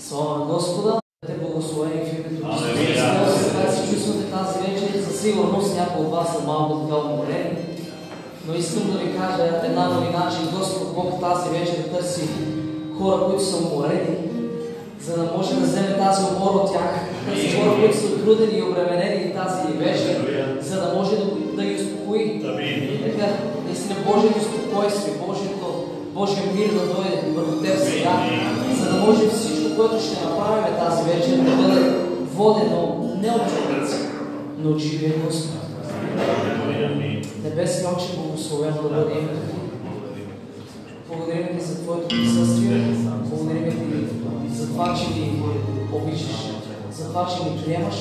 Слава на Господа, да те благословени в името на Христос. Как се чувствате тази вечер? Със сигурност някои от вас са малко така уморени, но искам да ви кажа една новина, че Господ Бог тази вечер търси хора, които са уморени, за да може да вземе тази умора от тях. Тези хора, които са трудени и обременени тази вечер, за да може да ги успокои. Нека наистина Божието спокойствие, Божия мир да дойде върху теб сега, за да може всичко, което ще направим тази вечер, да бъде водено не от човеци, но от живия Господ. Небесни Отче, благословено да бъде името Ти. Благодарим Ти за Твоето присъствие, благодарим Ти за това, че ни обичаш, за това, че ни приемаш,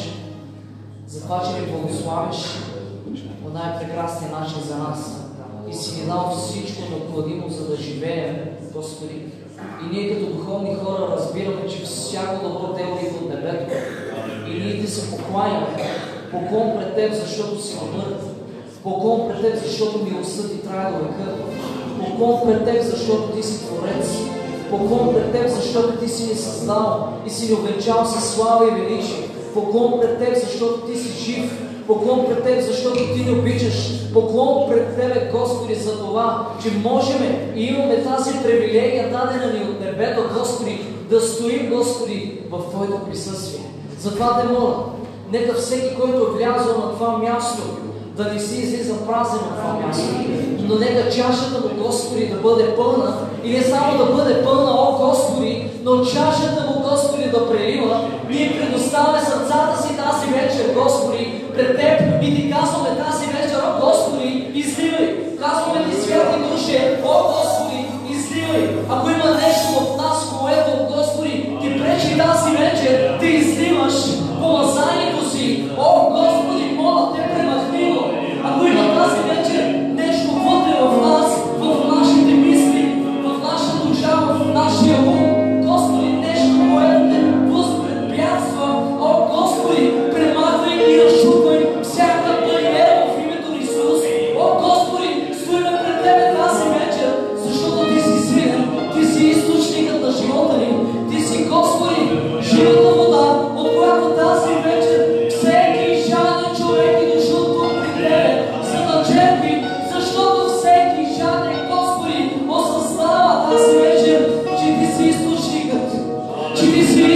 за това, че ни благославиш по най-прекрасния начин за нас. И си ни дал всичко необходимо, за да живеем, Господи. И ние като духовни хора разбираме, че всяко добро дело идва от небето. И ние Ти се покланяме. Поклон пред Теб, защото си добър. Поклон пред Теб, защото милостта Ти трае до века. Поклон пред Теб, защото Ти си Творец. Поклон пред Теб, защото Ти си ни създал и си ни увенчал със слава и величие. Поклон пред Теб, защото Ти си жив. Поклон пред Теб, защото Ти ни обичаш. Поклон пред Тебе, Господи, за това, че можем и имаме тази привилегия, дадена ни от небето, Господи, да стоим, Господи, в Твоето присъствие. Затова те моля, нека всеки, който е влязъл на това място, да не си излиза празен от това място, но нека чашата му, Господи, да бъде пълна и не само да бъде пълна, о Господи, но чашата му, Господи, да прелива. Ние предоставяме сърцата си тази вечер, Господи, пред Теб и Ти казваме тази вечер, о Господи, изливай. Казваме Ти, Святи Душе, о Господи, изливай. Ако има нещо в нас, което, Господи, Ти пречи тази вечер, Ти изливаш помазанието си. О Господи, моля Те, премахни го. Ако има тази вечер нещо вътре в нас, в нашите мисли, в нашата душа, в нашия ум, Господи, нещо, което те възпрепятства, о Господи, премахвай и разшупвай всяка бариера в името на Исус. О Господи, стоим пред Тебе тази вечер, защото Ти си силен, Ти си източникът на живота ни, Ти си, Господи, живата вода, от която тази вечер всеки жаден човек и дошъл тук при Тебе, за да черпи, защото всеки жаден, Господи, осъзнава тази вечер, че Ти си източникът, че Ти си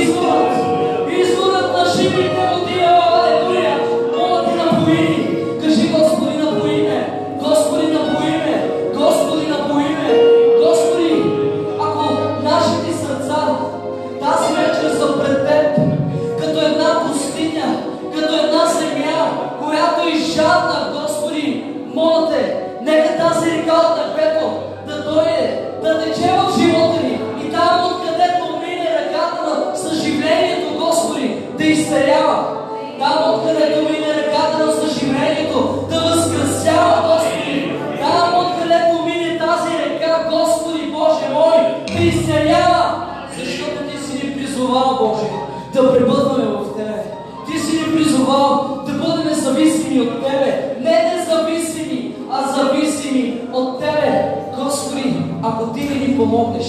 изворът на живите води. Алелуя! Моля Ти, напои ни. Кажи, Господи, напои ме. Господи, напои ме. Господи, напои ме. Господи, ако нашите сърца тази вечер са пред Теб, като една пустиня, като една земя, която е жадна, Господи, моля Те, нека тази река от небето да дойде, да тече в живота ни и там, откъдето мине ръката на съживлението, Господи, да изцелява. Там, откъдето мине ръката на съживлението, да възкръсява, Господи. Там, откъдето мине тази река, Господи, Боже мой, да изцелява. Защото Ти си ни призовал, Боже, да пребъдваме в Тебе. Ти си ни призовал да бъдем зависими от Тебе. Не независими, а зависими от Тебе. Господи, ако Ти не ни помогнеш,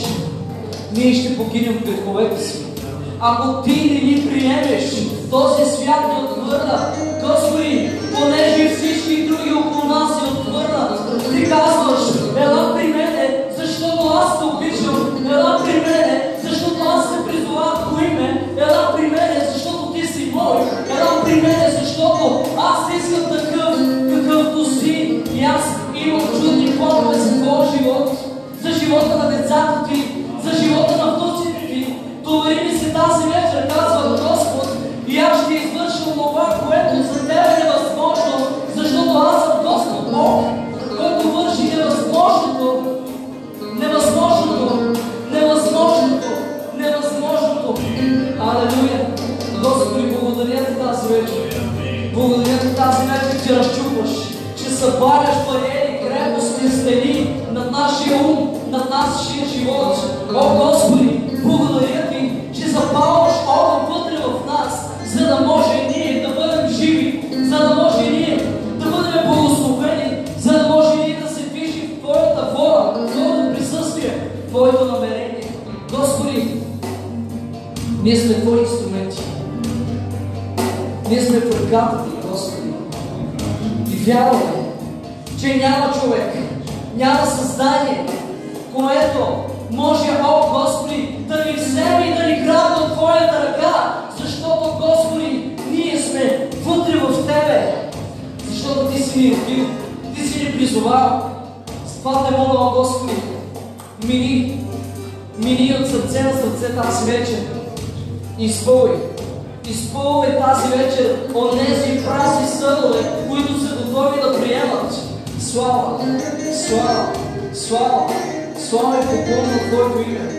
ние ще погинем в греховете си. Ако Ти не ни приемеш, този свят ни отвърна. Господи, понеже всички други около нас ни отвърнат, Ти казваш, ела при мене, защото аз те обичам. Ела при мене, защото аз се призовах по име. Ела при мене, защото Ти си мой. Ела при мене, защото аз искам такъв, какъвто си. И аз имам чудни планове за Твоя живот, за живота на децата Ти, за живота на внуците Ти. Довери ми се тази вечер, казва Господ, и аз ще извършвам това, което за Тебе е невъзможно, защото аз съм Господ Бог, който върши невъзможното, невъзможното, невъзможното, невъзможното. Алелуя! Господи, благодаря Ти тази вечер. Благодаря Ти тази вечер, че разчупваш, че събаряш бариери, крепости, стени над нашия ум, над нашия живот. О, Господи, благодаря Ти, че запалваш огън вътре в нас, за да може ние да бъдем живи, за да може ние да бъдем благословени, за да може ние да се движим в Твоята воля, в Твоето присъствие, в Твоето намерение. Господи, Ние сме Твои инструменти. Ние сме в ръката Ти, Господи. И вярваме, че няма човек, няма създание, което може, о Господи, да ни вземе и да ни грабне от Твоята ръка, защото, Господи, ние сме вътре в Тебе, защото Ти си ни родил, Ти си ни призовал. С това те моля, о Господи, мини от сърце на сърце тази вечер. Изпълвай тази вечер онези празни съдове, които са готови да приемат слава, слава, слава, слава и поклон на Твоето име.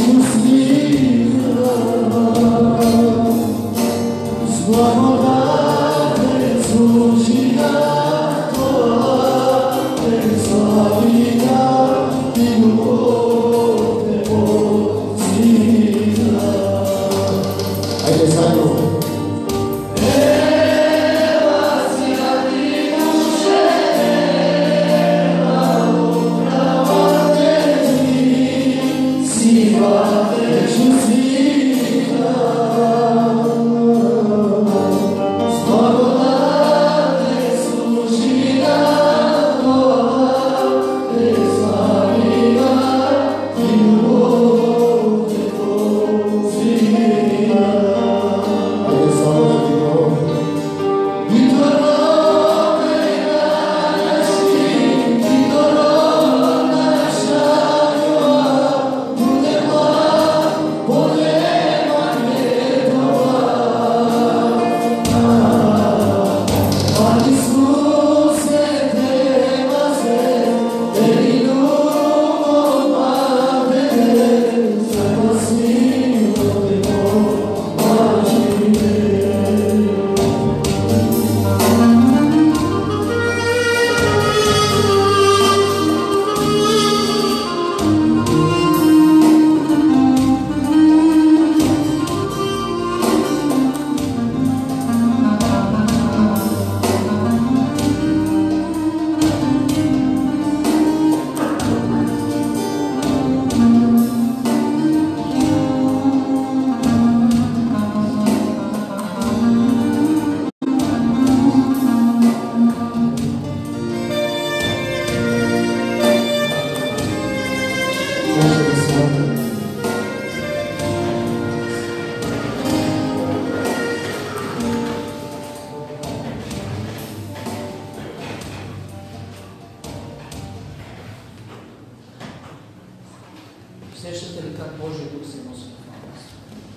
Сещате ли как Божия Дух се носи на това място?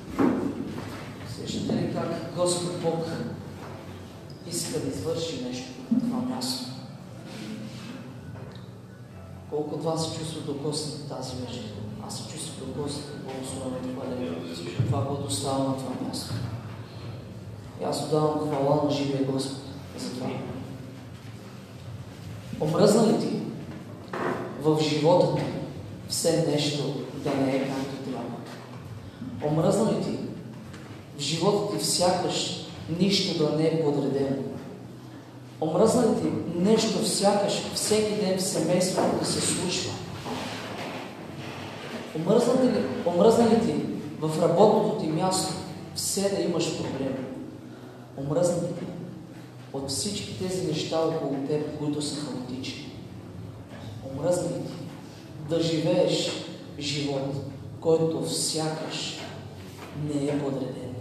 Сещате ли как Господ Бог иска да извърши нещо на това място? Колко от вас се чувстват докоснати тази вечер? Аз се чувствам докоснати, благословен това, което става на това място. И аз отдавам хвала на живия Господ за това. Омръзна ли ти в живота ти все нещо да не е както трябва? Омръзна ли ти в живота ти сякаш нищо да не е подредено? Омръзна ли ти нещо сякаш всеки ден в семейството да се случва? Омръзна ли ти в работното ти място все да имаш проблеми? Омръзна ли ти от всички тези неща около теб, които са хаотични? Омръзна ли ти да живееш живот, който сякаш не е подреден?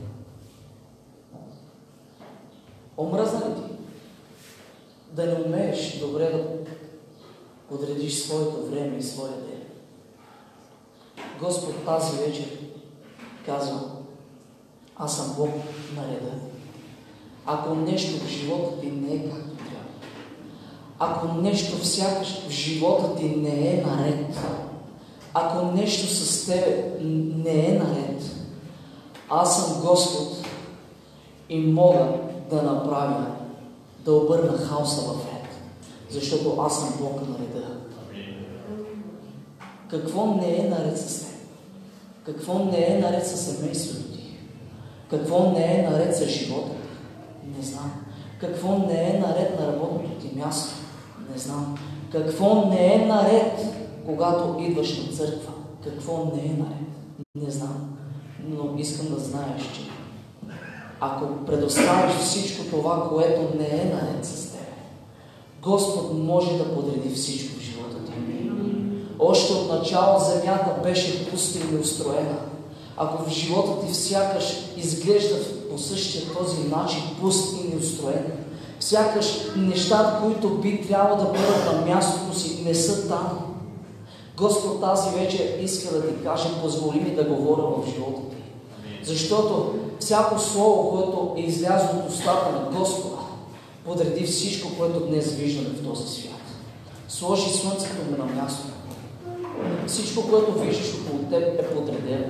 Омръзна ли ти да не умееш добре да подредиш своето време и своя ден? Господ тази вечер казва: аз съм Бог на реда. Ако нещо в живота ти не е както трябва, ако нещо сякаш в живота ти не е наред, ако нещо с тебе не е наред, аз съм Господ и мога да направя, да обърна хаоса в ред, защото аз съм Бог на реда. Какво не е наред с теб? Какво не е наред с семейството ти? Какво не е наред с живота ти? Не знам. Какво не е наред на работното ти място? Не знам. Какво не е наред, когато идваш на църква? Какво не е наред? Не знам. Но искам да знаеш, че ако предоставиш всичко това, което не е наред с теб, Господ може да подреди всичко в живота ти. Още от начало земята беше пуста и неустроена. Ако в живота ти сякаш изглежда по същия този начин пуст и неустроен, сякаш нещата, които би трябвало да бъдат на мястото си, не са там, Господ тази вечер иска да ти каже: позволи ми да говоря в живота ти. Защото всяко слово, което е излязло от устата на Господа, подреди всичко, което днес виждаме в този свят. Сложи слънцето му на място. Всичко, което виждаш около теб, е подредено.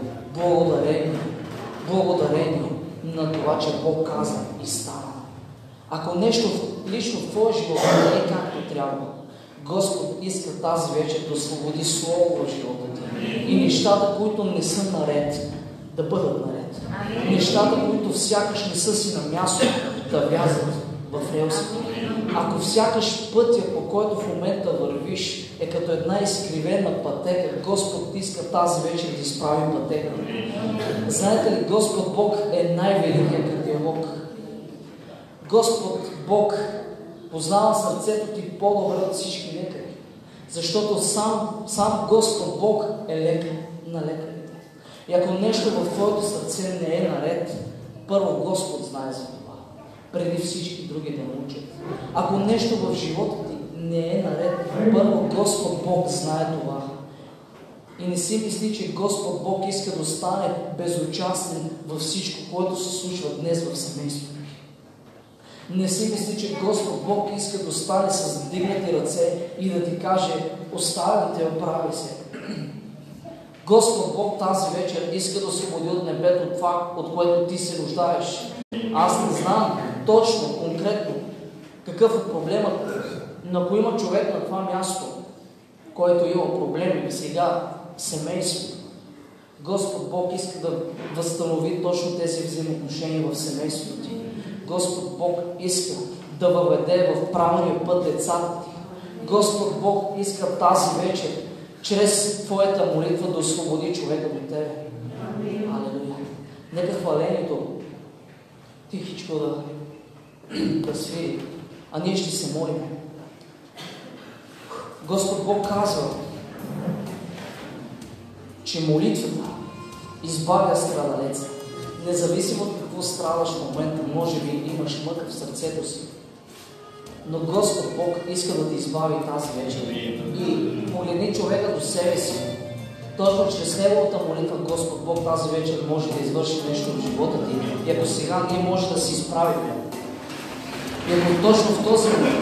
Благодарение на това, че Бог каза и стана. Ако нещо лично в твоя живот не е както трябва, Господ иска тази вечер да освободи Слово в живота ти. И нещата, които не са наред, да бъдат наред. Нещата, които сякаш не са си на място, да влязат в релсите. Ако сякаш пътя, по който в момента вървиш, е като една изкривена пътека, Господ иска тази вечер да изправи пътеката. Знаете ли, Господ Бог е най-великият кардиолог. Господ Бог познава сърцето ти по-добре от всички лекари. Защото сам Господ Бог е лекар на лекарите. И ако нещо в твоето сърце не е наред, първо Господ знае за това, преди всички други да научат. Ако нещо в живота ти не е наред, първо Господ Бог знае това. И не си мисли, че Господ Бог иска да остане безучастен във всичко, което се случва днес в семейството. Не си мисли, че Господ Бог иска да остане с вдигнати ръце и да ти каже: остави те, оправи се. Господ Бог тази вечер иска да освободи от небето това, от което ти се нуждаеш. Аз не знам точно, конкретно какъв е проблемът, но ако има човек на това място, който има проблеми сега, семейството, Господ Бог иска да възстанови точно тези взаимоотношения в семейството ти. Господ Бог иска да въведе в правилния път децата ти. Господ Бог иска тази вечер чрез твоята молитва да освободи човека до тебе. Алелуя. Нека хвалението тихичко да свири, а ние ще се молим. Господ Бог казва, че молитвата избавя страдалеца. Независимо от какво страдаш в момента, може би имаш мъка в сърцето си. Но Господ Бог иска да те избави тази вечер. И погледни човека до себе си. Точно чрез неговата молитва Господ Бог тази вечер може да извърши нещо в живота ти. И ако сега ние може да се изправим. И ако точно в този момент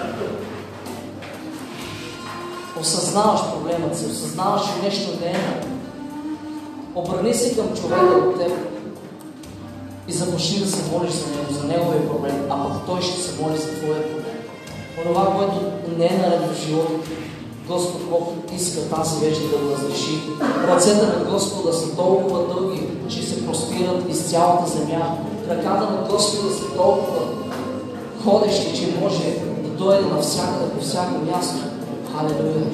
осъзнаваш проблемът си, осъзнаваш, че нещо не е наред, обърни се към човека от теб и започни да се молиш за него, за неговия проблем, а пък той ще се моли за твоя проблем. Онова, което не е наред в живота, Господ Бог иска тази вечер да го разреши. Ръцете на Господа са толкова дълги, че се простират из цялата земя. Ръката на Господа са толкова ходещи, че може да дойде навсякъде, по всяко място. Халелуя!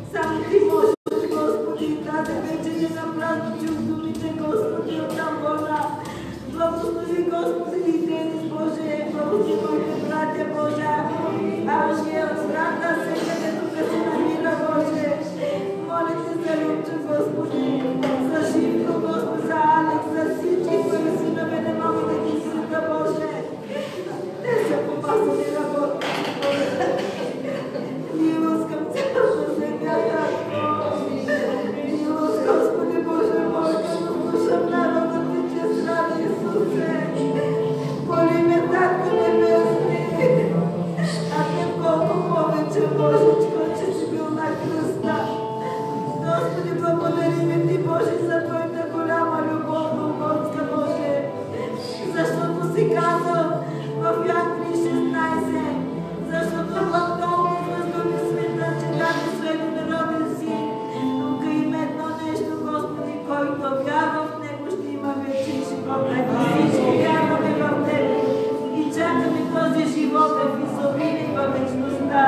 Само Ти можеш, Господи, тази вечер на празници от думите, Господи, от там вълна. Благослови, Господи, и Денис, Боже, благословите братя, Божа, Алжия, брата, всекъде тук се намира, Боже. Моля Те за Любчо, Господи, за Живко, Господи, за Алекс, за всички, които синове не могат да ги света, Боже. Те са попасани работи, Боже. Милост към цялата земята. Милост, Господи, Боже мой, като слушам народът Ти, че страда, Исусе. Моли ме, Татко Небесни, а Те колко повече, Божечко, че си бил на кръста. Господи, благодарим Ти, Боже, за Твоята голяма любов, Голготска, Боже, защото си казал в Йоан 3,16, защото Бог толкова възлюби света, че даде своя единороден Син. Тук има едно нещо, Господи, който вярва в Него, ще има вечен живот. Всички вярваме в Тебе и чакаме този живот да Ви изобили във вечността.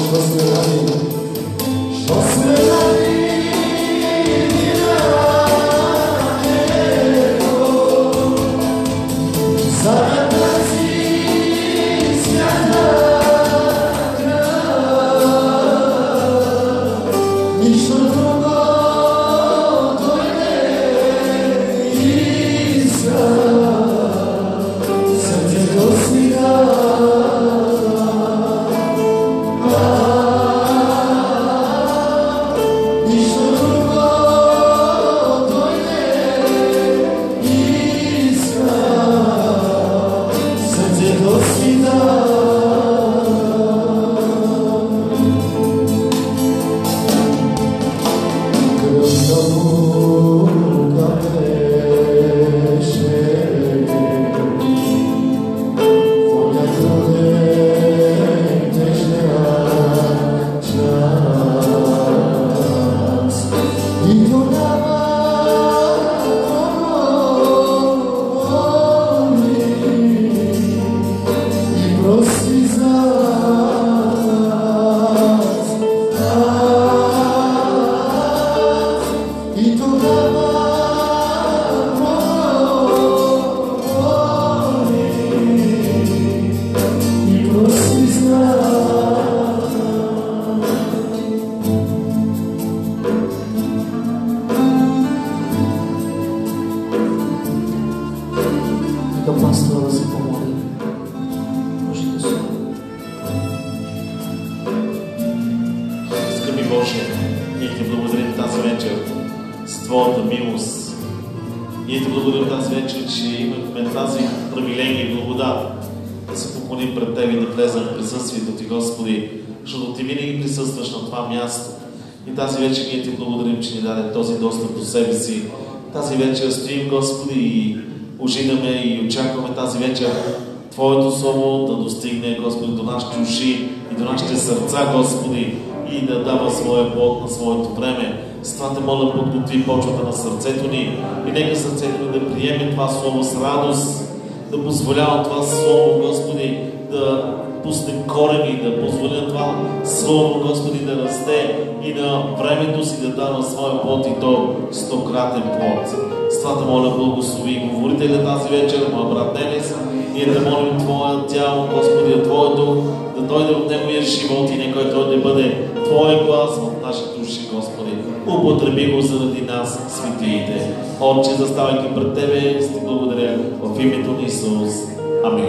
Тази вечер стоим, Господи, и ожидаме и очакваме тази вечер Твоето Слово да достигне, Господи, до нашите уши и до нашите сърца, Господи, и да дава своя плод на своето време. С това те моля, подготви почвата на сърцето ни и нека сърцето ни да приеме това Слово с радост, да позволява това Слово, Господи, да пусне корени, да позволи на това Слово, Господи, да расте и на времето си да дава своя плод и то 100-кратен плод. С това те моля, благослови говорителя тази вечер, моя брат Денис. Ние те молим Твоя тяло, Господи, от Твоя дух, да дойде от Неговия живот и нека той да бъде Твоя глас в нашите души, Господи. Употреби го заради нас, светиите. Отче, заставайки пред Тебе, ти благодаря в името на Исус. Амин.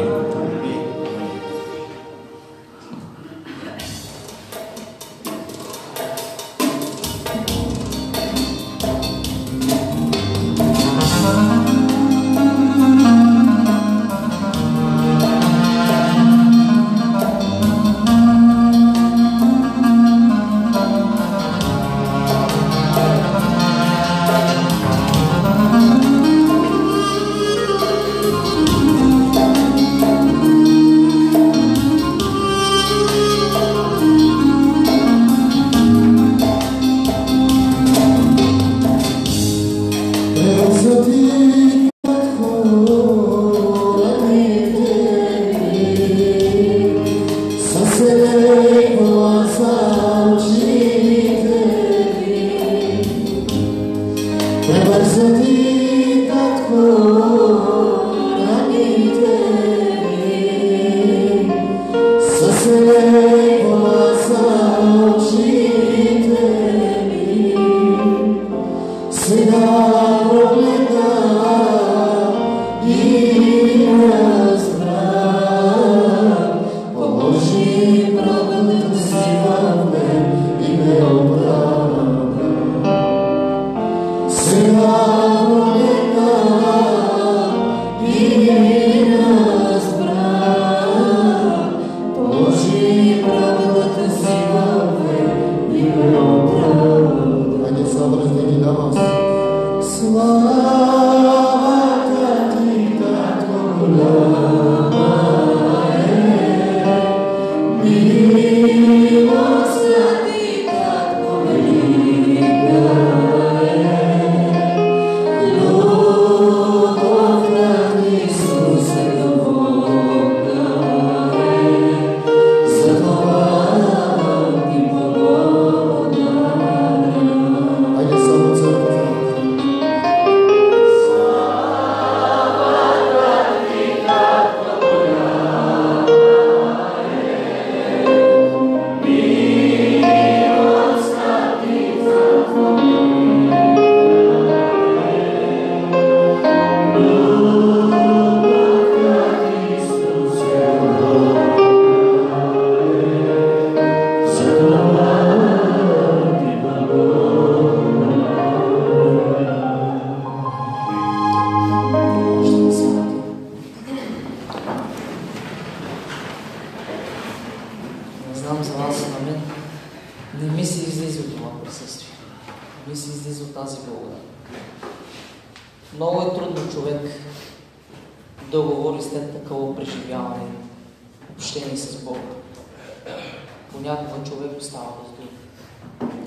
знам за вас, на мен не ми се излиза от това присъствие. Не ми се излиза от тази благодат. Много е трудно човек да говори след такова преживяване, общение с Бога. Понякога човек остава бездух.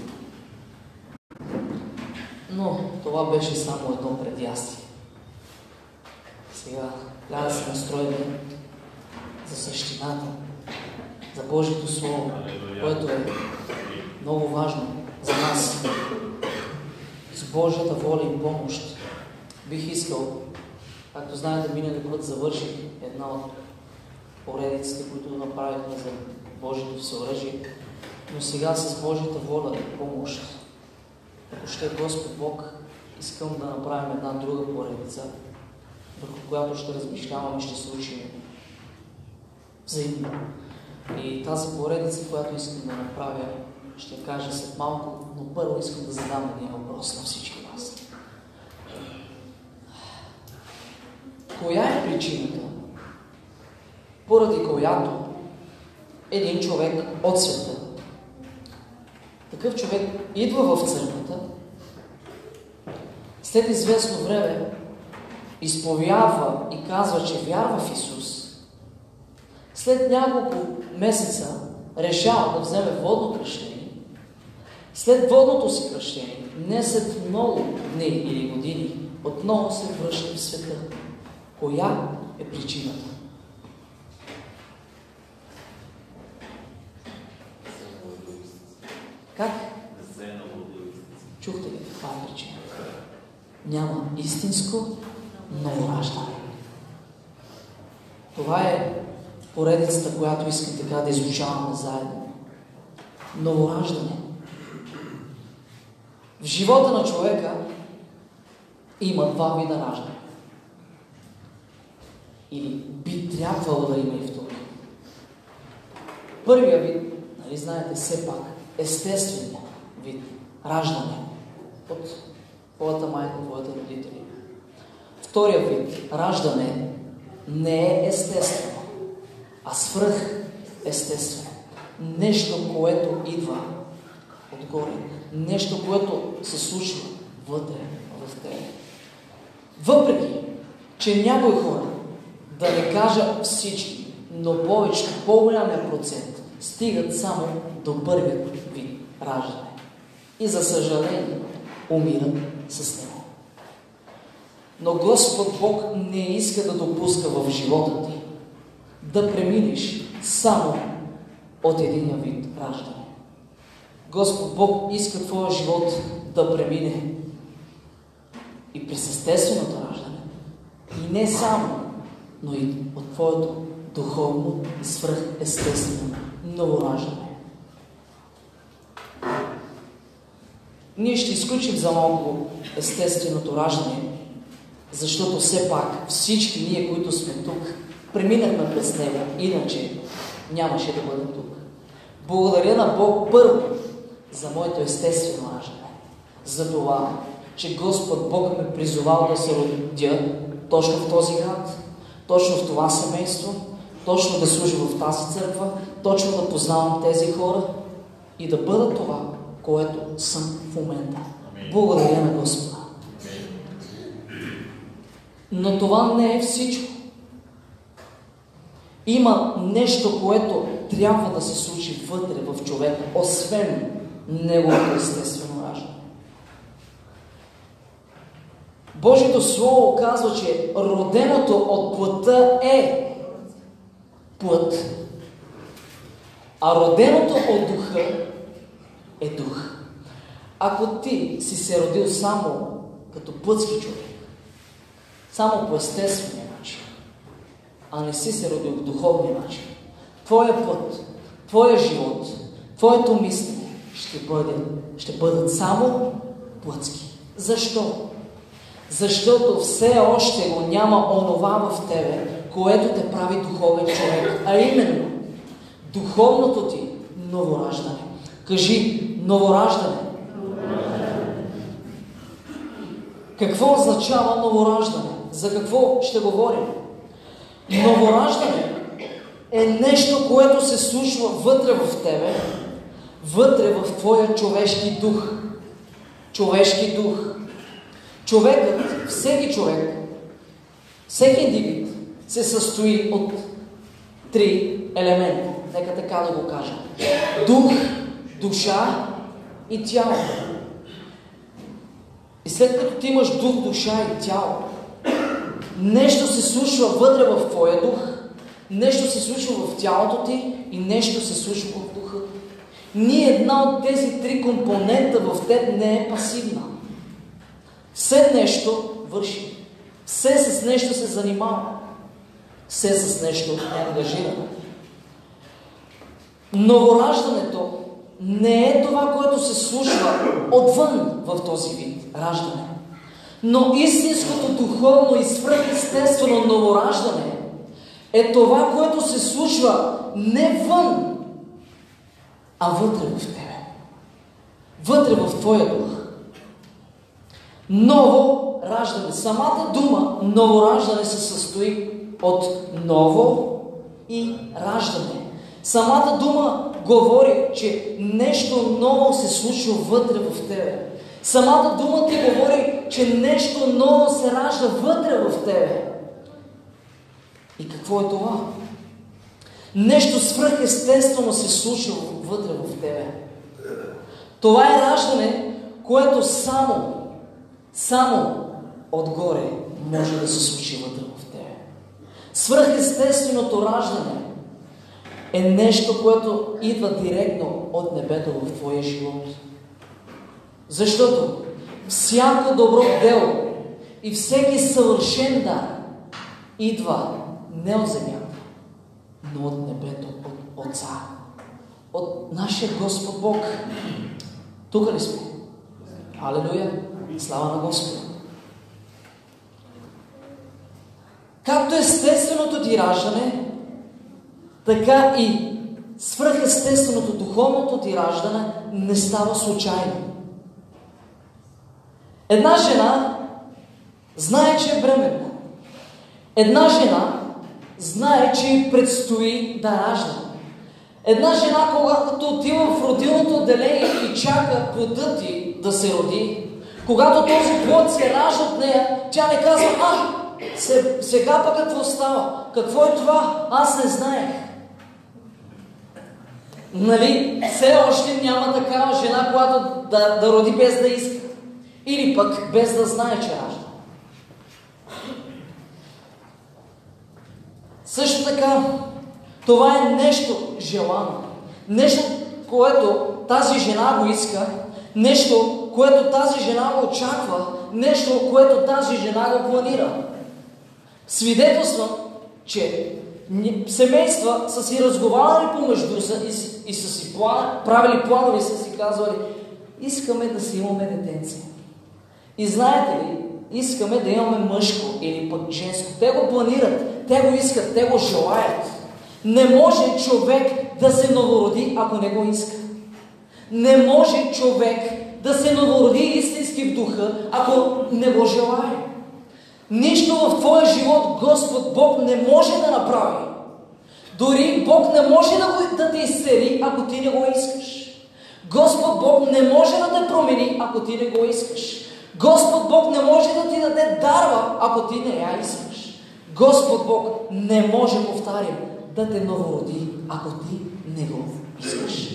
Но това беше само едно предястие. Сега трябва да се настроим за същината, за Божието Слово, което е много важно за нас. С Божията воля и помощ бих искал, както знаете, миналия път завърших една от поредиците, които направихме за Божието всеоръжие, но сега с Божията воля и помощ, ако ще Господ Бог, искам да направим една друга поредица, върху която ще размишляваме и ще се учим взаимно. И тази поредица, която искам да направя, ще кажа след малко, но първо искам да задам един въпрос на всички вас. Коя е причината, поради която един човек от света, такъв човек идва в църквата, след известно време изповядва и казва, че вярва в Исус, след няколко месеца решава да вземе водно кръщение, след водното си кръщение, не след много дни или години, отново се връща в света. Коя е причината? Как? Чухте ли каква е причина? Няма истинско новораждане. Това е поредицата, която искам така да изучаваме заедно. Новораждане. В живота на човека има два вида раждане. Или би трябвало да има и втори. Първия вид, нали знаете, все пак естествения вид раждане от твоята майка, твоите родители. Втория вид раждане не е естествено, а свръх естествено. Нещо, което идва отгоре. Нещо, което се случва вътре в тебе. Въпреки, че някои хора, да не кажа всички, но повечето, по-голямия процент, стигат само до първият вид раждане. И за съжаление, умират с него. Но Господ Бог не иска да допуска в живота ти да преминеш само от единия вид раждане. Господ Бог иска твоя живот да премине и през естественото раждане. И не само, но и от твоето духовно и свръхестествено новораждане. Ние ще изключим за малко естественото раждане, защото все пак всички ние, които сме тук, преминахме през него, иначе нямаше да бъдем тук. Благодаря на Бог първо за моето естествено раждане. За това, че Господ Бог ме призовал да се родя точно в този град, точно в това семейство, точно да служа в тази църква, точно да познавам тези хора и да бъда това, което съм в момента. Благодаря на Господа. Но това не е всичко. Има нещо, което трябва да се случи вътре в човека, освен неговото естествено раждане. Божието Слово казва, че роденото от плътта е плът, а роденото от духа е дух. Ако ти си се родил само като плътски човек, само по естествения начин, а не си се родил в духовния начин, твоя път, твоя живот, твоето мислене ще бъдат само плътски. Защо? Защото все още го няма онова в тебе, което те прави духовен човек, а именно духовното ти новораждане. Кажи новораждане. Какво означава новораждане? За какво ще говорим? Новораждане е нещо, което се случва вътре в тебе, вътре в твоя човешки дух. Човешки дух. Човекът, всеки човек, всеки индивид се състои от 3 елемента. Нека така да го кажа. Дух, душа и тяло. И след като ти имаш дух, душа и тяло, нещо се случва вътре в твоя дух, нещо се случва в тялото ти и нещо се случва в духа ти. Ние една от тези 3 компонента в теб не е пасивна. Все нещо върши. Все с нещо се занимава. Все с нещо е ангажирано. Новораждането не е това, което се случва отвън в този вид раждане. Но истинското духовно и свръхестествено новораждане е това, което се случва не вън, а вътре в тебе. Вътре в твоя дух. Ново раждане. Самата дума новораждане се състои от ново и раждане. Самата дума говори, че нещо ново се случва вътре в тебе. Самата дума ти говори, че нещо ново се ражда вътре в тебе. И какво е това? Нещо свръхестествено се случва вътре в тебе. Това е раждане, което само отгоре може да се случи вътре в тебе. Свръхестественото раждане е нещо, което идва директно от небето в твоя живот. Защото всяко добро дело и всеки съвършен дар идва не от земята, но от небето, от Отца, от нашия Господ Бог. Тук ли сме? Алелуя! Слава на Господа! Както естественото ти раждане, така и свръхестественото духовното ти раждане не става случайно. Една жена знае, че е бременна. Една жена знае, че предстои да ражда. Една жена, когато отива в родилното отделение и чака плодът ти да се роди, когато този плод се ражда от нея, тя не казва: сега пък какво става? Какво е това? Аз не знаех. Нали, все още няма такава жена, която да роди без да иска. Или пък без да знае, че ражда. Също така, това е нещо желано. Нещо, което тази жена го иска. Нещо, което тази жена го очаква. Нещо, което тази жена го планира. Свидетелствам, че семейства са си разговаряли помежду и са си правили планове и са си казвали: искаме да си имаме детенце. И знаете ли, искаме да имаме мъжко или пък женско. Те го планират, те го искат, те го желаят. Не може човек да се новороди, ако не го иска. Не може човек да се новороди истински в духа, ако не го желае. Нищо в твоя живот Господ Бог не може да направи. Дори Бог не може да те изцели, ако ти не го искаш. Господ Бог не може да те промени, ако ти не го искаш. Господ Бог не може да ти даде дарба, ако ти не я искаш. Господ Бог не може, повтарям, да те новороди, ако ти не го искаш.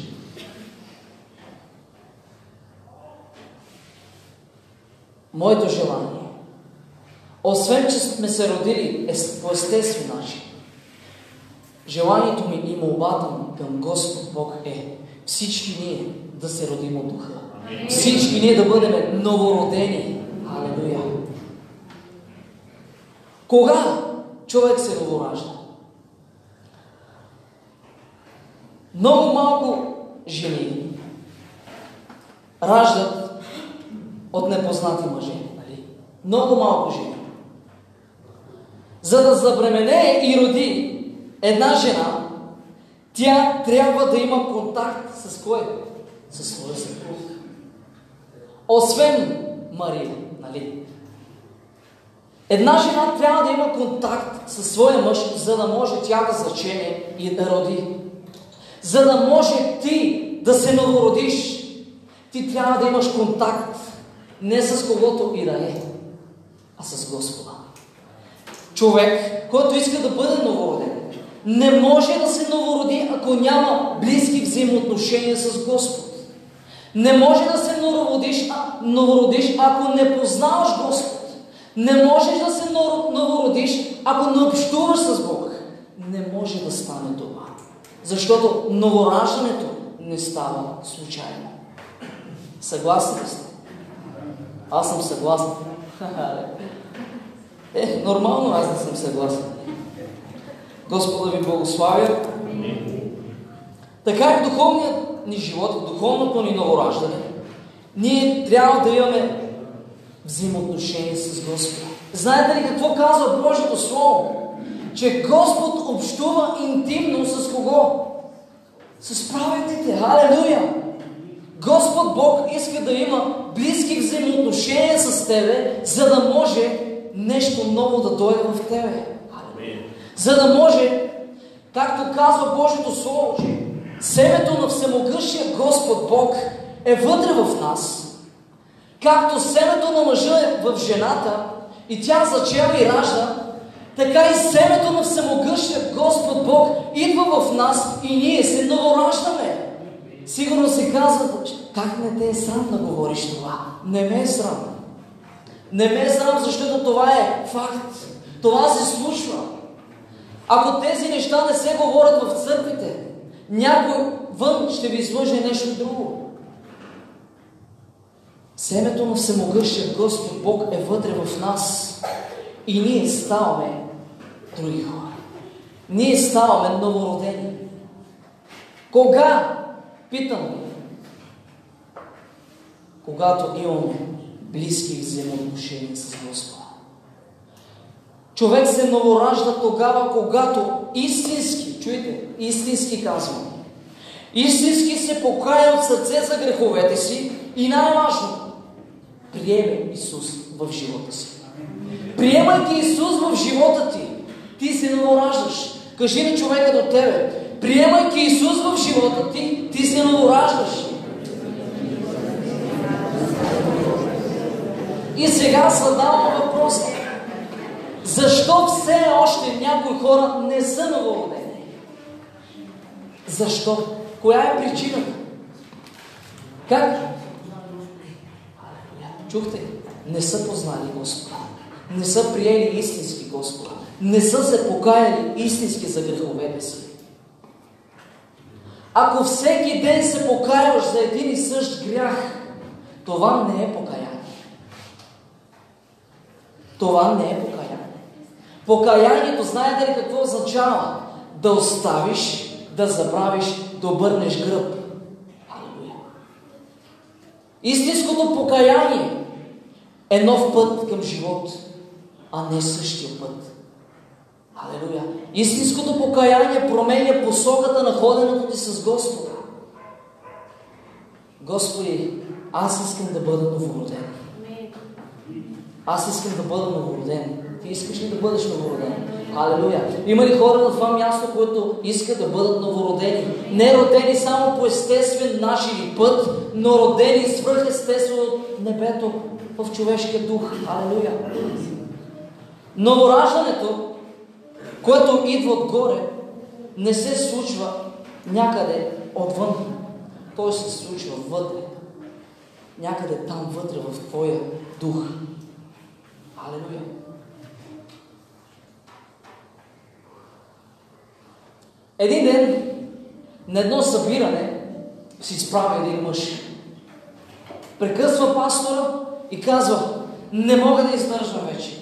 Моето желание, освен че сме се родили по естествен начин, желанието ми и молбата ми към Господ Бог е всички ние да се родим от духа. Всички ние да бъдем новородени. Алелуя! Кога човек се новоражда? Много малко жени раждат от непознати мъже. Нали? Много малко жени. За да забременее и роди една жена, тя трябва да има контакт с кой? Със своя съпруг. Освен Мария, нали? Една жена трябва да има контакт със своя мъж, за да може тя да зачене и да роди. За да може ти да се новородиш, ти трябва да имаш контакт не с когото и да е, а с Господа. Човек, който иска да бъде новороден, не може да се новороди, ако няма близки взаимоотношения с Господ. Не може да се новородиш, ако не познаваш Господ. Не можеш да се новородиш, ако не общуваш с Бог. Не може да стане това. Защото новораждането не става случайно. Съгласни ли сте? Аз съм съгласен. Нормално аз не съм съгласен. Господа ви благославя. Така и в духовният ни живот, в духовното ни новораждане, ние трябва да имаме взаимоотношение с Господа. Знаете ли какво казва Божието Слово? Че Господ общува интимно с кого? С праведните. Халелуя! Господ Бог иска да има близки взаимоотношения с тебе, за да може нещо ново да дойде в тебе. За да може, както казва Божието Слово, че семето на всемогъщия Господ Бог е вътре в нас, както семето на мъжа е в жената и тя зачева и ражда, така и семето на всемогъщия Господ Бог идва в нас и ние се новораждаме. Сигурно се казват, как не те е срам да говориш това? Не ме е срам. Не ме е срам, защото това е факт. Това се случва. Ако тези неща не се говорят в църквите, някой вън ще ви излъже нещо друго. Семето на всемогъщия Господ Бог е вътре в нас и ние ставаме други хора. Ние ставаме новородени. Кога? Питам. Когато имаме близки взаимоотношения с Господа. Човек се новоражда тогава, когато истински, чуйте, истински казвам, истински се покая от сърце за греховете си и най-важно, приеме Исус в живота си. Приемайки Исус в живота ти, ти се новораждаш. Кажи на човека до тебе, приемайки Исус в живота ти, ти се новораждаш. И сега задавам въпроса. Защо все още някои хора не са новородени? Защо? Коя е причината? Как? Чухте? Не са познали Господа. Не са приели истински Господа. Не са се покаяли истински за греховете си. Ако всеки ден се покаяваш за един и същ грях, това не е покаяние. Това не е покаяние. Покаянието, знаете ли какво означава? Да оставиш, да забравиш, да обърнеш гръб. Алелуя. Истинското покаяние е нов път към живот, а не същия път. Алелуя. Истинското покаяние променя посоката на ходенето ти с Господа. Господи, аз искам да бъда новороден. Аз искам да бъда новороден. Ти искаш ли да бъдеш новороден? Алелуя! Има ли хора на това място, които искат да бъдат новородени? Не родени само по естествен начин път, но родени свръхестествено от небето в човешкия дух. Алелуя! Новораждането, което идва отгоре, не се случва някъде отвън. Той се случва вътре. Някъде там вътре в твоя дух. Алелуя! Един ден на едно събиране се изправя един мъж. Прекъсва пастора и казва: не мога да издържам вече.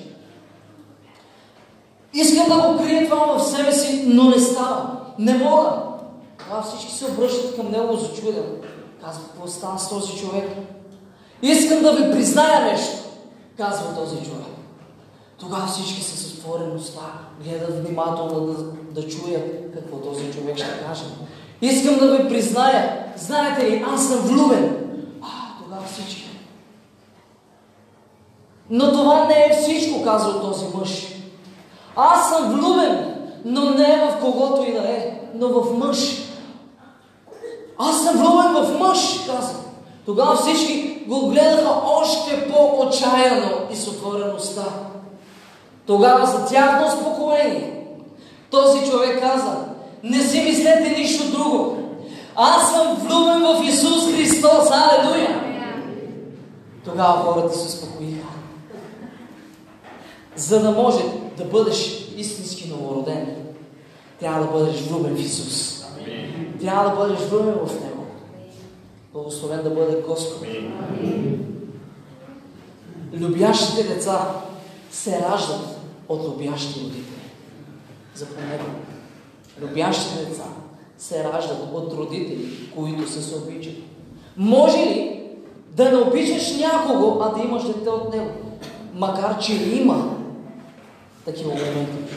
Искам да го крия това в себе си, но не става. Не мога. Тогава всички се обръщат към него зачудено. Казва: какво става с този човек? Искам да ви призная нещо, казва този човек. Тогава всички са с отворена уста, гледат внимателно да чуят какво този човек ще каже. Искам да ви призная, знаете ли, аз съм влюбен. Тогава всички. Но това не е всичко, казва този мъж. Аз съм влюбен, но не в когото и да е, но в мъж. Аз съм влюбен в мъж, казва. Тогава всички го гледаха още по-отчаяно и с отвореността. Тогава за тяхно успокоение този човек каза: не си мислете нищо друго. Аз съм влюбен в Исус Христос. Алелуя! Тогава хората се успокоиха. За да може да бъдеш истински новороден, трябва да бъдеш влюбен в Исус. Трябва да бъдеш влюбен в Него. Благословен да бъде Господ. Любящите деца се раждат от любящи родители. Запомнете. Любящите деца се раждат от родители, които се обичат. Може ли да не обичаш някого, а да имаш дете от него? Макар че има такива моменти.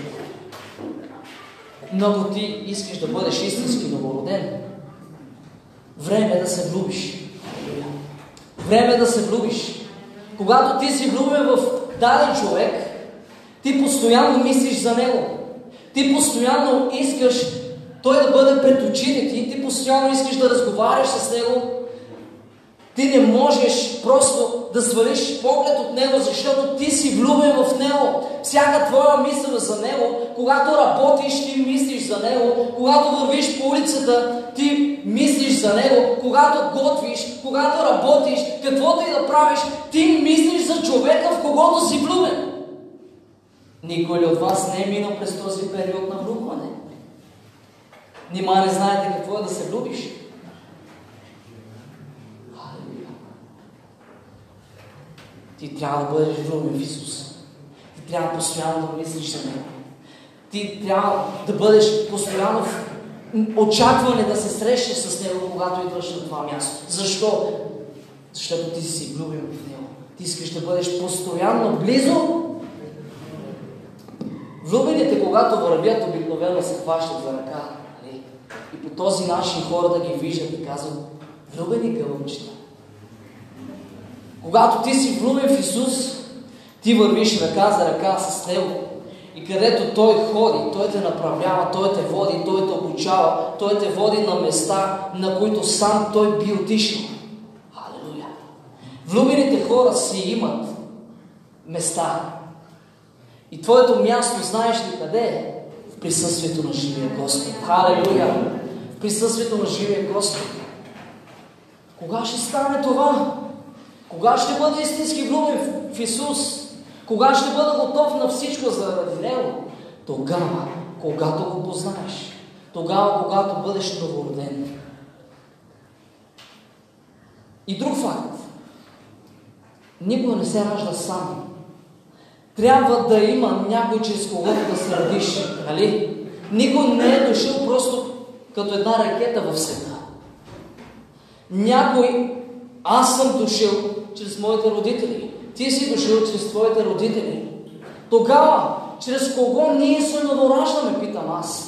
Но ако ти искаш да бъдеш истински новороден, време е да се влюбиш. Време е да се влюбиш. Когато ти си влюбен в даден човек, ти постоянно мислиш за него. Ти постоянно искаш той да бъде пред очите ти. Ти постоянно искаш да разговаряш с него. Ти не можеш просто да свалиш поглед от него, защото ти си влюбен в него. Всяка твоя мисъл за него, когато работиш, ти мислиш за него. Когато вървиш по улицата, ти мислиш за него. Когато готвиш, когато работиш, каквото и да правиш, ти мислиш за човека, в когото си влюбен. Никой ли от вас не е минал през този период на влюбване? Нима не знаете какво е да се влюбиш? Ти трябва да бъдеш влюбен в Исус. Ти трябва постоянно да мислиш за Него. Ти трябва да бъдеш постоянно в очакване да се срещнеш с Него, когато идваш на това място. Защо? Защото ти си влюбен в Него. Ти искаш да бъдеш постоянно близо. Влюбените, когато вървят, обикновено се хващат за ръка. И по този начин хората ги виждат и казват: влюбени гълъбчета. Когато ти си влюбен в Исус, ти вървиш ръка за ръка с Него. И където Той ходи, Той те направлява, Той те води, Той те обучава, Той те води на места, на които сам Той би отишъл. Халелуя! Влюбените хора си имат места. И твоето място, знаеш ли къде е? В присъствието на живия Господ. Халелуя! В присъствието на живия Господ. Кога ще стане това? Кога ще бъда истински влюбен в Исус? Кога ще бъда готов на всичко заради Него? Тогава, когато го познаеш. Тогава, когато бъдеш новороден. И друг факт. Никой не се ражда сам. Трябва да има някой, чрез когото да се родиш. Нали? Никой не е дошъл просто като една ракета в света. Някой, аз съм дошъл чрез моите родители. Ти си дошъл чрез твоите родители. Тогава, чрез кого ние се новораждаме, питам аз?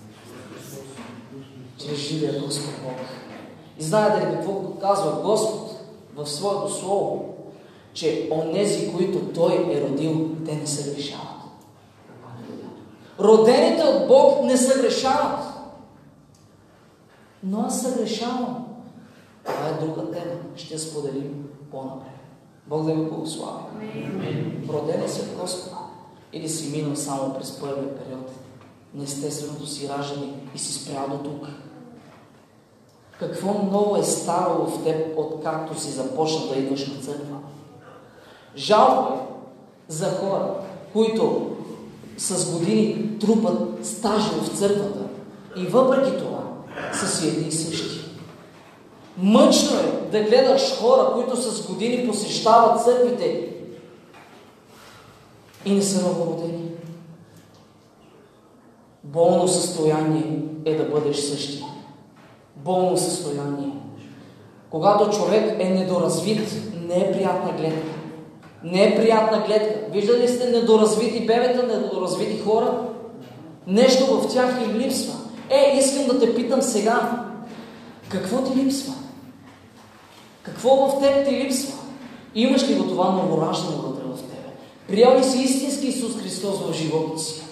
Чрез живия Господ Бог. И знаете ли какво казва Господ в своето слово? Че онези, които Той е родил, те не се грешават. Родените от Бог не се грешават. Но аз се грешавам. Това е друга тема. Ще споделим по-напред. Бог да ви благослави. Родени се в Господа. Или си минал само през първия период. Неестественото си раждане и си спрял до тук. Какво много е станало в теб, откакто си започна да идваш на църква? Жалко е за хора, които с години трупат стажа в църквата и въпреки това са си едни и същи. Мъчно е да гледаш хора, които с години посещават църквите и не са новородени. Болно състояние е да бъдеш същия. Болно състояние. Когато човек е недоразвит, не е приятна гледка. Не е приятна гледка. Виждали сте недоразвити бебета, недоразвити хора? Нещо в тях им липсва. Искам да те питам сега. Какво ти липсва? Какво в теб ти липсва? Имаш ли го това новораждане вътре в теб? Приел ли си истински Исус Христос в живота си?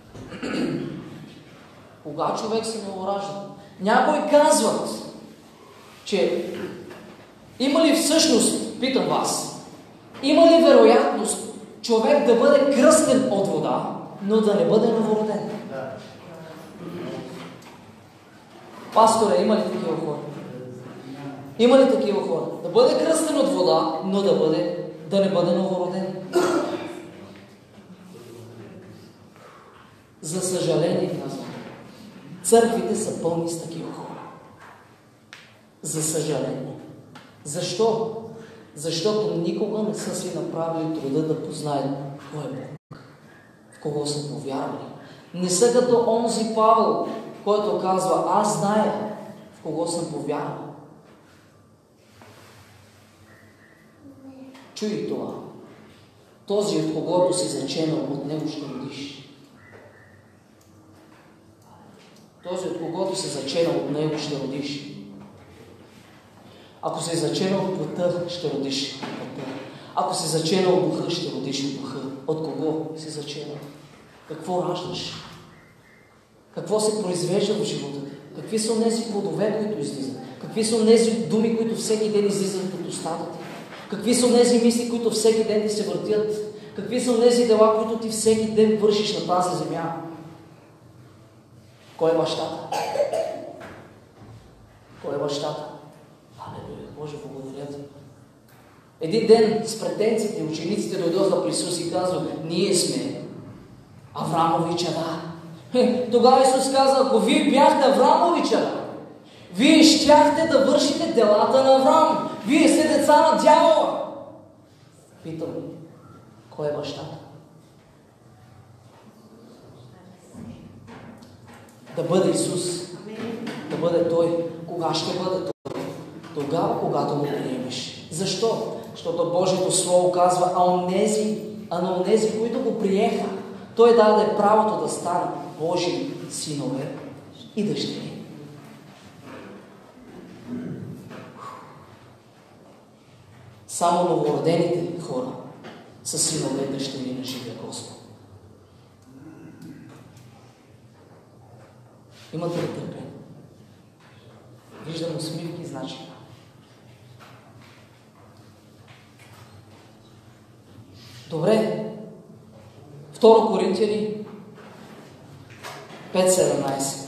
Кога човек се новоражда? Някои казват, че има ли всъщност, питам вас, има ли вероятност човек да бъде кръстен от вода, но да не бъде новороден? Пасторе, има ли такива хора? Има ли такива хора? Да бъде кръстен от вода, но да не бъде новороден. За съжаление, казвам, църквите са пълни с такива хора. За съжаление. Защо? Защото никога не са си направили труда да познаят кой е Бог, в кого са повярвали. Не са като онзи Павел, който казва: аз зная в кого съм повярвал. Чуй това. Този, от когото си заченал, от него ще родиш. Този, от когото си заченал, от него ще родиш. Ако си заченал от плътта, ще родиш от плътта. Ако си заченал от духа, ще родиш от духа. От кого си заченал? Какво раждаш? Какво се произвежда в живота ти? Какви са тези плодове, които излизат? Какви са тези думи, които всеки ден излизат от устата ти? Какви са тези мисли, които всеки ден ти се въртят? Какви са тези дела, които ти всеки ден вършиш на тази земя? Кой е бащата? Кой е бащата? Алелуя, Боже, благодаря ти. Един ден с претенците, учениците дойдоха при Исус и казват: ние сме Аврамови чада. Тогава Исус каза: ако вие бяхте Аврамови чада, вие щяхте да вършите делата на Авраам. Вие сте деца на дявола. Питам, кой е бащата? Да бъде Исус. Да бъде Той. Кога ще бъде Той? Тогава, когато го приемеш. Защо? Защото Божието Слово казва: а на онези, които го приеха, Той даде правото да станат Божии синове и дъщери. Само новородените хора са синове и дъщери на живия Господ. Имате ли търпение? Виждам усмивки, значи. Добре. 2 Коринтияни 5:17.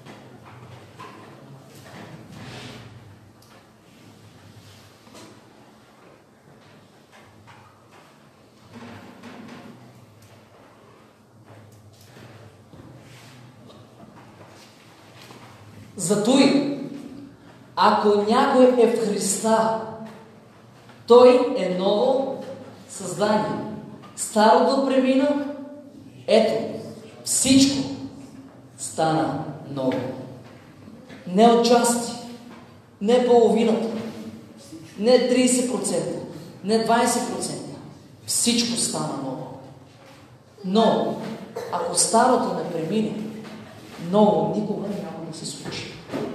Затой, ако някой е в Христа, той е ново създание. Старото премина, ето, всичко стана ново. Не отчасти, не половината, не 30%, не 20%. Всичко стана ново. Но, ако старото не премине, ново никога няма да се случи.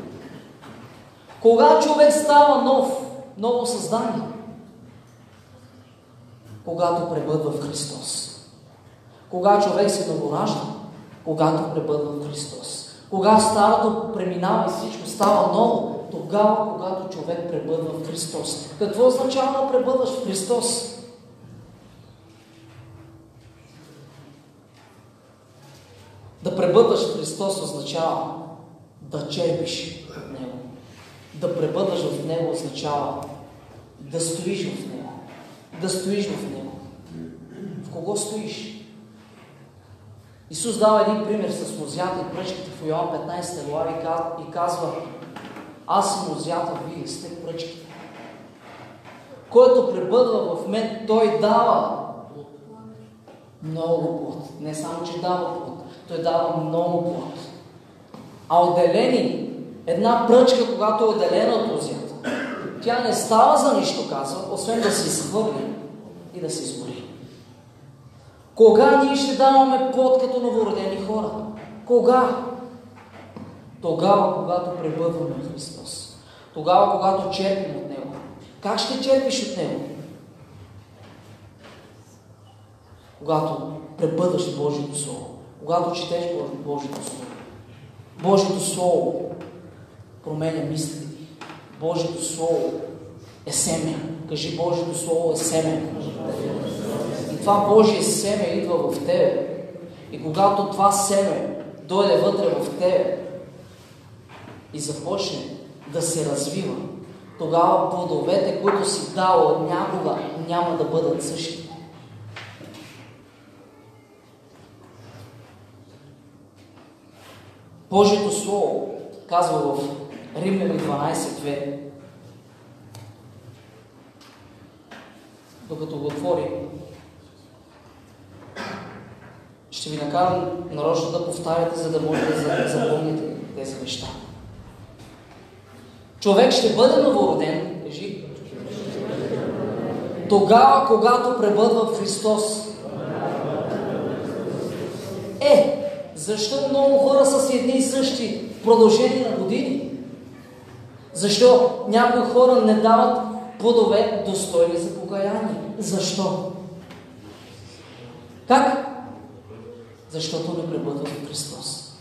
Кога човек става ново създание? Когато пребъдва в Христос. Кога човек се новоражда? Когато пребъдва в Христос. Кога старото преминава и всичко става ново? Тогава, когато човек пребъдва в Христос. Какво означава да пребъдваш в Христос? Да пребъдваш в Христос означава да черпиш от Него. Да пребъдваш в Него означава да стоиш в Него. Да стоиш в Него. В кого стоиш? Исус дава един пример с мозята и пръчките в Йоан 15 глава и казва: аз съм мозята, вие сте пръчките. Който пребъдва в мен, той дава много плод. Не само, че дава плод, той дава много плод. А отделени, една пръчка, когато е отделена от лозята, тя не става за нищо, казва, освен да се изхвърли и да се изгори. Кога ние ще даваме плод като новородени хора? Кога? Тогава, когато пребъдваме в Христос. Тогава, когато черпим от Него. Как ще черпиш от Него? когато пребъдваш Божието Слово, когато четеш Божието Слово. Божието Слово променя мислите. Божието Слово е семе. Кажи, Божието Слово е семе. И това Божие семе идва в тебе. И когато това семе дойде вътре в тебе и започне да се развива, тогава плодовете, които си дал някога, няма да бъдат същи. Божието Слово казва в Римляни 12:2, докато го отвори, ще ви накарам нарочно да повтаряте, за да можете да запомните тези неща. Човек ще бъде новороден, кажи, тогава, когато пребъдва в Христос. Защо много хора са си едни и същи в продължение на години? Защо някои хора не дават плодове достойни за покаяние? Защо? Как? Защото не пребъдват в Христос.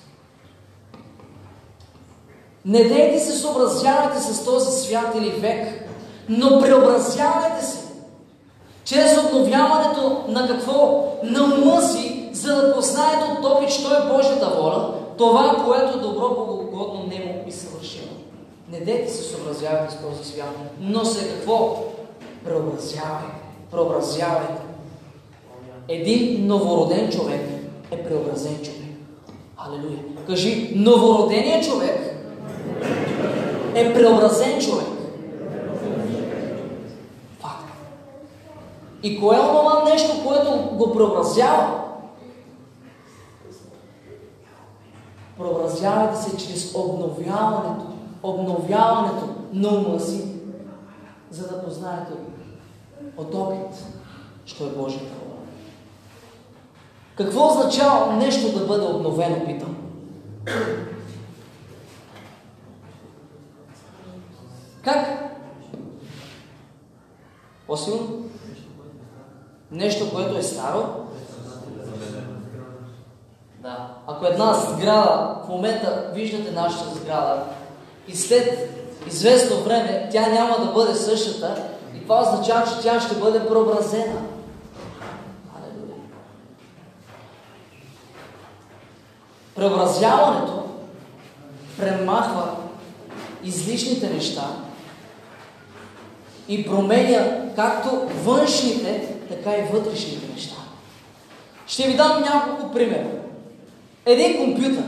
Не дейте се съобразявайте с този свят или век, но преобразявайте се чрез обновяването на какво? На ума си, за да познаете от това, че той е Божията воля, това, което е добро, благогодно, немо и съвършено. Не дейте се съобразявайте с този свят, но се какво? Преобразявайте. Един новороден човек е преобразен човек. Алелуя. Кажи, новороденият човек е преобразен човек. Факт. И кое е това нещо, което го преобразява? Преобразявайте се чрез обновяването на ума си, за да познаете от опит, що е Божията воля. Какво означава нещо да бъде обновено, питам? Как? По-силно? Нещо, което е старо? Да. Ако една сграда, в момента виждате нашата сграда, и след известно време тя няма да бъде същата, и това означава, че тя ще бъде преобразена. Алелуя. Преобразяването премахва излишните неща и променя както външните, така и вътрешните неща. Ще ви дам няколко примера. Един компютър,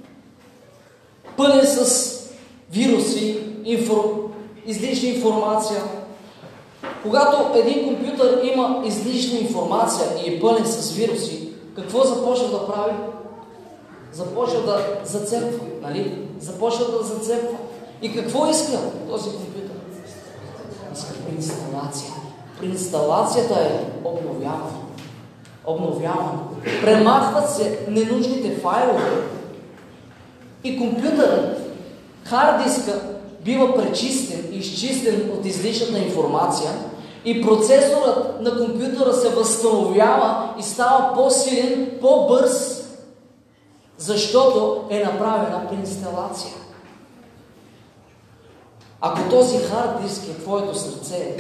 пълен с вируси, излишна информация. Когато един компютър има излишна информация и е пълен с вируси, какво започва да прави? Започва да зацепва, нали? Започва да зацепва. И какво иска този компютър? Иска преинсталация. Преинсталацията е обновяване. Премахват се ненужните файлове и компютърът, хард диска, бива пречистен и изчистен от излишната информация и процесорът на компютъра се възстановява и става по-силен, по-бърз, защото е направена преинсталация. Ако този хард диск е твоето сърце,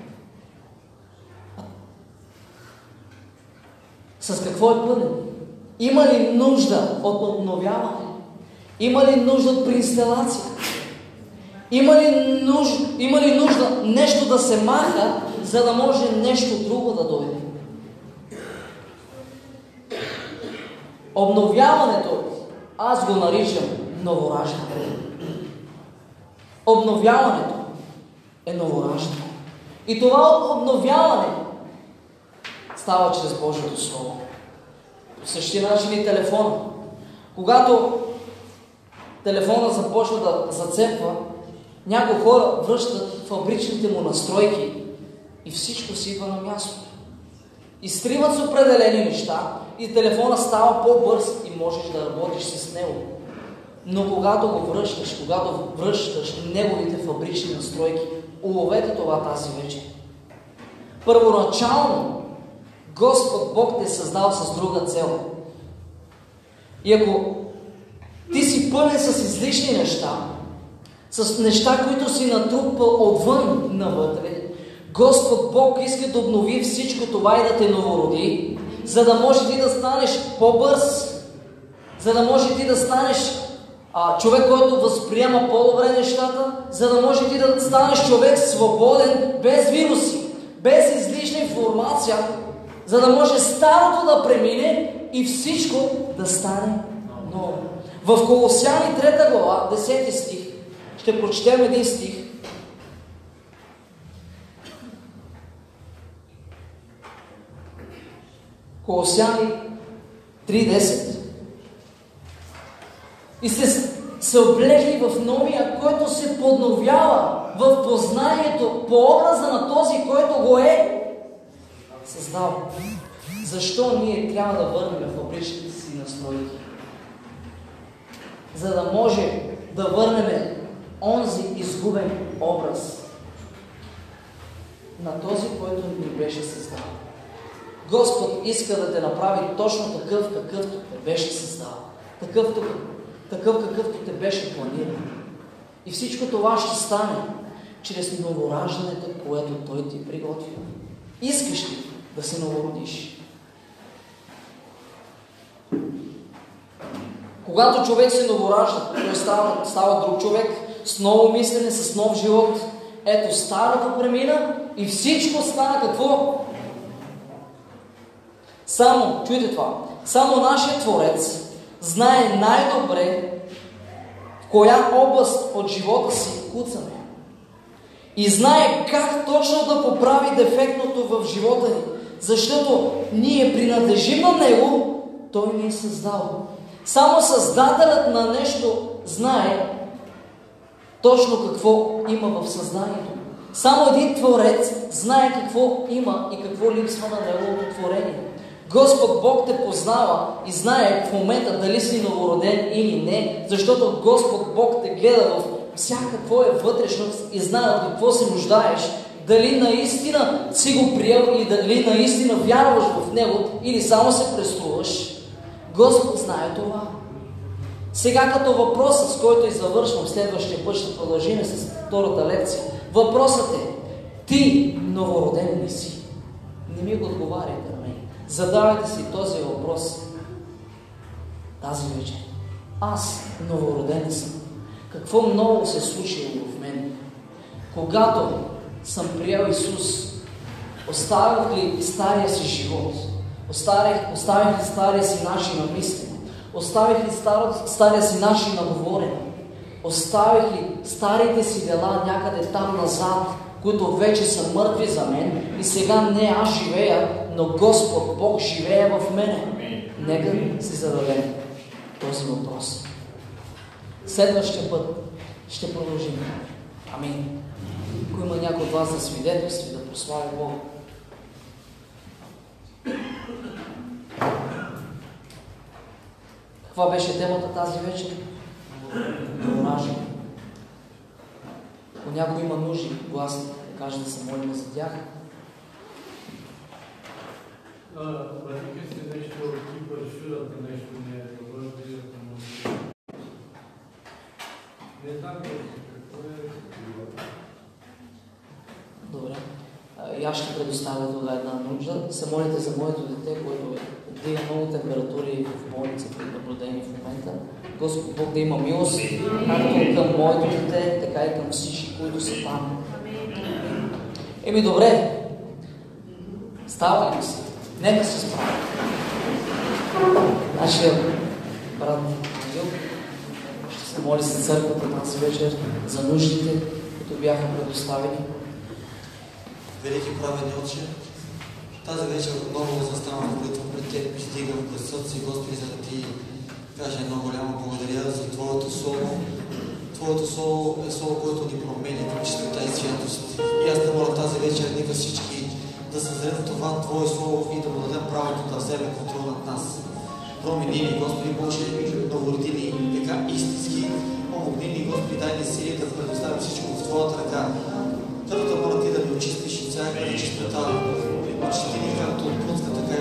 с какво е пълен? Има ли нужда от обновяване? Има ли нужда от преинсталация? Има ли нужда нещо да се маха, за да може нещо друго да дойде? Обновяването, аз го наричам новораждане. Обновяването е новораждане. И това обновяване става чрез Божието Слово. По същия начин и телефона. Когато телефона започва да зацепва, някои хора връщат фабричните му настройки и всичко си идва на място. Изтриват с определени неща и телефона става по-бърз и можеш да работиш с него. Но когато го връщаш неговите фабрични настройки, уловете това тази вечер. Първоначално Господ Бог те е създал с друга цел. И ако ти си пълен с излишни неща, с неща, които си натрупал отвън навътре, Господ Бог иска да обнови всичко това и да те новороди, за да може ти да станеш по-бърз, за да може ти да станеш човек, който възприема по-добре нещата, за да може ти да станеш човек свободен, без вируси, без излишна информация, за да може старото да премине и всичко да стане ново. В Колосяни 3 глава, 10 стих, ще прочетем един стих. Колосяни 3:10. И сте се облегли в новия, който се подновява в познанието по образа на този, който го е създал. Защо ние трябва да върнем фабричните си настройки? За да може да върнем онзи изгубен образ на този, който ни беше създал. Господ иска да те направи точно такъв, какъвто те беше създал. Такъв, какъвто те беше планиран. И всичко това ще стане чрез новораждането, което Той ти приготви. Искаш ли да се новородиш? Когато човек се новоражда, той става друг човек, с ново мислене, с нов живот. Ето, старото премина и всичко стана какво? Чуйте това, само нашия Творец знае най-добре в коя област от живота си куцаме. И знае как точно да поправи дефектното в живота ни. Защото ние принадлежим на Него, Той ни е създал. Само Създателят на нещо знае точно какво има в съзнанието. Само един Творец знае какво има и какво липсва на Неговото творение. Господ Бог те познава и знае в момента дали си новороден или не, защото Господ Бог те гледа в всяка твоя вътрешност и знае от какво се нуждаеш, дали наистина си го приел или дали наистина вярваш в Него или само се преструваш. Господ знае това. Сега като въпросът, с който и завършвам, следващия път ще продължим с втората лекция. Въпросът е: ти новороден ли си? Не ми го отговаряйте на мен. Задавайте си този въпрос тази вечер. Аз новороден съм. Какво много се е случило в мен? Когато съм приел Исус, оставих ли стария си живот? Оставих ли стария си начин на мислене? Оставих ли стария си начин на говорене? Оставих ли старите си дела някъде там назад, които вече са мъртви за мен и сега не аз живея, но Господ Бог живее в мене? Нека си зададем този въпрос. Следващия път ще продължим. Амин. Ако има някой от вас да свидетелства, да прослави Бога. Каква беше темата тази вечер? Раждане. Ако някой има нужди гласни, да каже да се молим за тях. Върника си нещо от типа шурата, нещо не е добър, не знам какво е. Добре. И аз ще предоставя тогава една нужда. Се молите за моето дете, което дига много температури в болницата и наблюдение в момента. Господ Бог да има милост, както към моето дете, така и към всички, които са там. Добре. Става ли си? Нека се справя. Нашия брат Ангел ще се моли за църквата тази вечер, за нуждите, които бяха предоставени. Велики праведни Отче, тази вечер отново заставам в молитва пред Теб, издигам пред съд си, Господи, за да Ти кажа едно голямо благодаря за Твоето Слово. Твоето Слово е Слово, което ни променя към чистота и святост. И аз те моля тази вечер нека всички да съзрем това Твое Слово и да му дадем правото да вземе контрол над нас. Промени ни, Господи Боже, новороди ни така истински, помогни ни, Господи, дай ни сили да предоставим всичко в Твоята ръка. Първата моля Ти да ни очистиш от всяка нечистота, очисти ни както от плътска, така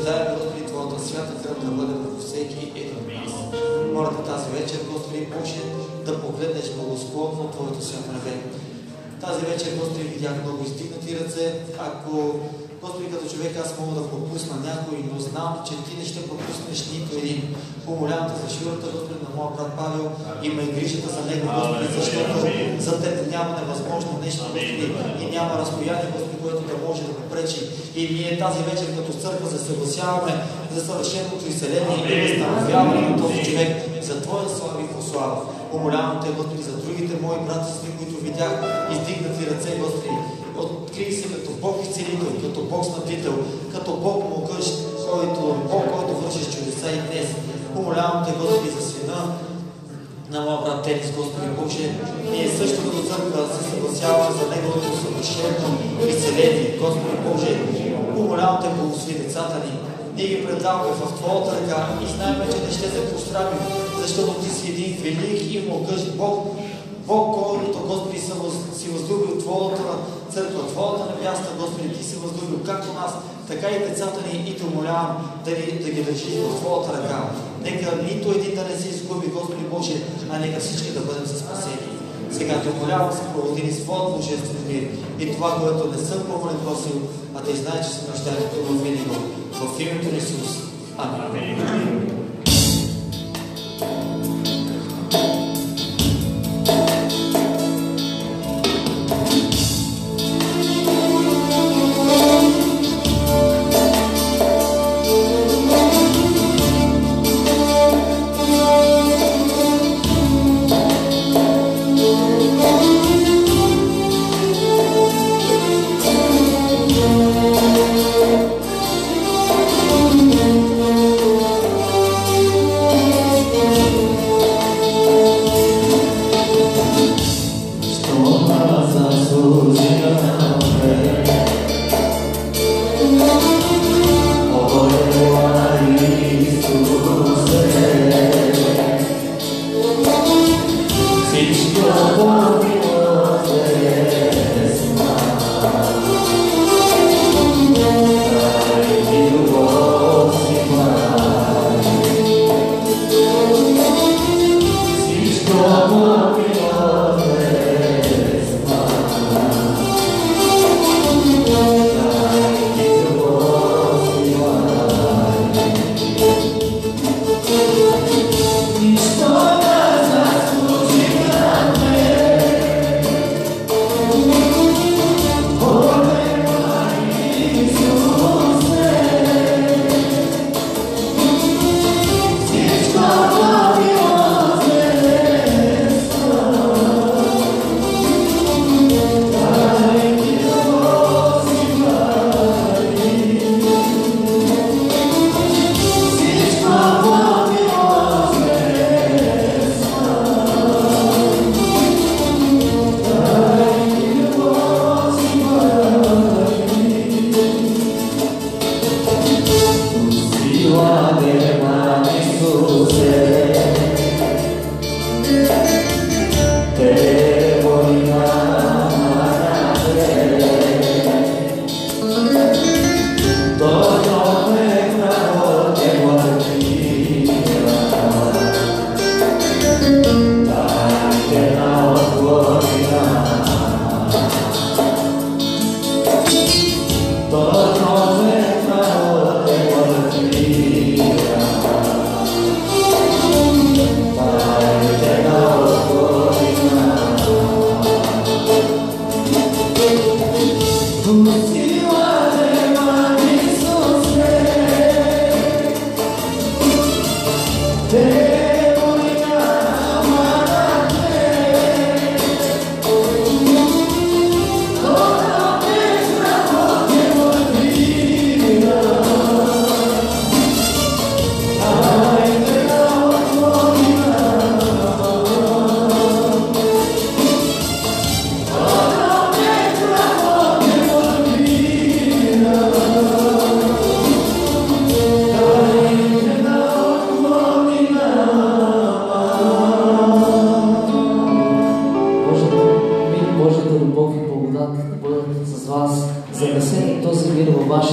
дай, Господи, Твоята свята кръв да бъде във всеки един от нас. Моля те тази вечер, Господи Боже, да погледнеш благосклонно Твоето свято небе. Тази вечер, Господи, видях много издигнати ръце. Ако, Господи, като човек аз мога да пропусна някой, но знам, че Ти не ще пропуснеш нито един. Помолявам те за живота, Господи, на моя брат Павел, има и грижата за него, Господи, защото за Теб няма невъзможно нещо, Господи, и няма разстояние, Господи, което да може да попречи. И ние тази вечер като църква се съгласяваме за съвършеното изцеление и възстановяване на този човек за Твоя слава и прослава. Помолявам Те, Господи, за другите мои брати, които видях издигнати ръце, Господи. Открий се като Бог изцелител, като Бог снабдител, като Бог могъщ, който вършиш чудеса и днес. Помолявам Те, Господи, за сина на моя брат Денис, Господи Боже. Ние също като църква се съгласяваме за неговото съвършено изцеление, Господи Боже. Помолявам Те, благослови децата ни. Ние ги предаваме в Твоята ръка и знаем, че не ще се постравим, защото Ти си един велик и могъщ Бог. Бог, който, Господи, си възлюбил Твоята църква, Твоята невяста, Господи, Ти си възлюбил както нас, така и децата ни, и Те умолявам да ги държиш в Твоята ръка. Нека нито един да не се изгуби, Господи Боже, а нека всички да бъдем със спасени. Сега Те умолявам се, проводи ни своят божествен мир и това, което не съм помолен просил, а Те знае, че се нуждаем в това винаго. В името на Исус. Амин.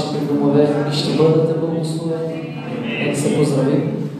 вашите домове и ще бъдете благословени. Нека се поздравим.